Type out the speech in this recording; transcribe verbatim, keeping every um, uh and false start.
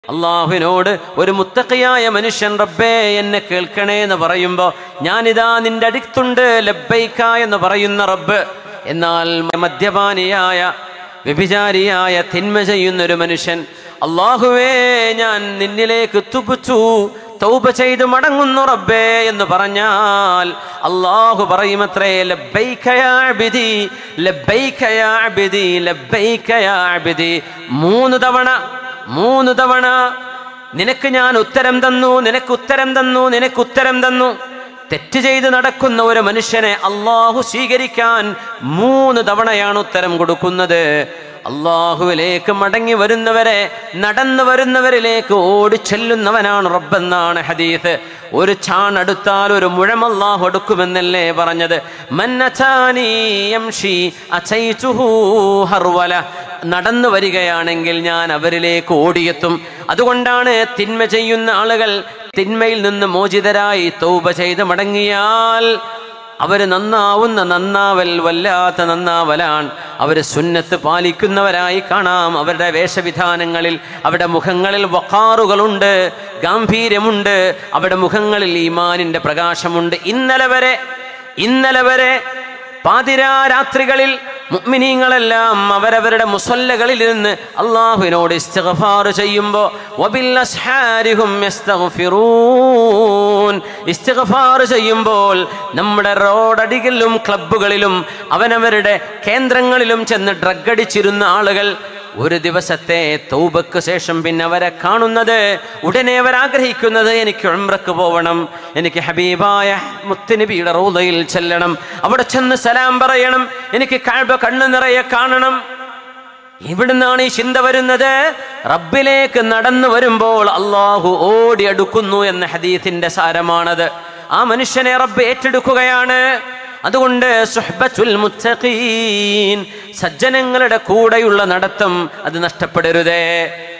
അള്ളാഹുവിനോട് ഒരു മുത്തഖിയായ മനുഷ്യൻ റബ്ബേ എന്നെ കേൾക്കണേ എന്ന് പറയുമ്പോൾ ഞാനിതാ നിന്റെ അടുത്തുണ്ട് ലബ്ബൈക എന്ന് പറയുന്ന റബ്ബ്. എന്നാൽ മദ്യപാനിയായ വ്യഭിചാരിയായ തിന്മ ചെയ്യുന്നൊരു മനുഷ്യൻ അള്ളാഹുവേ ഞാൻ നിന്നിലേക്ക് തുബുച്ചു തൗബ ചെയ്ത് മടങ്ങുന്നു റബ്ബേ എന്ന് പറഞ്ഞാൽ അള്ളാഹു പറയുമത്രേ ലബ്ബൈക യാ അബ്ദി ലബ്ബൈക യാ അബ്ദി ലബ്ബൈക യാ അബ്ദി. മൂന്ന് തവണ മൂന്ന് തവണ നിനക്ക് ഞാൻ ഉത്തരം തന്നു, നിനക്ക് ഉത്തരം തന്നു, നിനക്ക് ഉത്തരം തന്നു. തെറ്റ് ചെയ്ത് നടക്കുന്ന ഒരു മനുഷ്യനെ അള്ളാഹു സ്വീകരിക്കാൻ മൂന്ന് തവണയാണ് ഉത്തരം കൊടുക്കുന്നത്. അള്ളാഹുവിലേക്ക് മടങ്ങി വരുന്നവരെ, നടന്നു വരുന്നവരിലേക്ക് ഓടി ചെല്ലുന്നവനാണ് റബ്ബെന്നാണ് ഹദീസ്. ഒരു ചാൺ അടുത്താൽ ഒരു മുഴം അള്ളാഹു എടുക്കുമെന്നല്ലേ പറഞ്ഞത്. മന്നതാനി യംഷി അചൈതുഹു ഹർവല. നടന്നു വരികയാണെങ്കിൽ ഞാൻ അവരിലേക്ക് ഓടിയെത്തും. അതുകൊണ്ടാണ് തിന്മ ചെയ്യുന്ന ആളുകൾ തിന്മയിൽ നിന്ന് മോചിതരായി തൗബ ചെയ്ത് മടങ്ങിയാൽ അവര് നന്നാവുന്ന നന്നാവൽ വല്ലാത്ത നന്നാവലാണ്. അവര് സുന്നത്ത് പാലിക്കുന്നവരായി കാണാം. അവരുടെ വേഷവിധാനങ്ങളിൽ, അവരുടെ മുഖങ്ങളിൽ വഖാറുകളുണ്ട്, ഗാംഭീര്യമുണ്ട്. അവരുടെ മുഖങ്ങളിൽ ഈമാനിന്റെ പ്രകാശമുണ്ട്. ഇന്നലെ വരെ ഇന്നലെ വരെ പാതിരാ രാത്രികളിൽ മുഅ്മിനീങ്ങളെല്ലാം അവരവരുടെ മുസല്ലകളിൽ ഇരുന്ന് അള്ളാഹുവിനോട് ഇസ്തിഗ്ഫാർ ചെയ്യുമ്പോൾ വബിൽ അസ്ഹാരിഹും യസ്തഗ്ഫിറൂൻ, ഇസ്തിഗ്ഫാർ ചെയ്യുമ്പോൾ നമ്മുടെ റോഡടികളിലും ക്ലബ്ബുകളിലും അവനവരുടെ കേന്ദ്രങ്ങളിലും ചെന്ന് ഡ്രഗ് അടിച്ചിരുന്ന ആളുകൾ ഒരു ദിവസത്തെ തൗബക്ക് ശേഷം പിന്നെ അവരെ കാണുന്നത്, ഉടനെ അവർ ആഗ്രഹിക്കുന്നത് എനിക്ക് ഉംറക്ക് പോവണം, എനിക്ക് ഹബീബായ മുത്തുനബിയുടെ റൗളയിൽ ചെല്ലണം, അവിടെ ചെന്ന് സലാം പറയണം, എനിക്ക് കഅബ കണ്ണു നിറയെ കാണണം. ഇവിടുന്നാണ് ഈ ചിന്ത വരുന്നത്. റബ്ബിലേക്ക് നടന്നു വരുമ്പോൾ അള്ളാഹു ഓടി അടുക്കുന്നു എന്ന ഹദീസിന്റെ സാരമാണത്. ആ മനുഷ്യനെ റബ്ബ് ഏറ്റെടുക്കുകയാണ്. അതുകൊണ്ട് സുഹ്ബത്തുൽ മുത്തഖീൻ, സജ്ജനങ്ങളുടെ കൂടെയുള്ള നടത്തം അത് നഷ്ടപ്പെടരുതേ.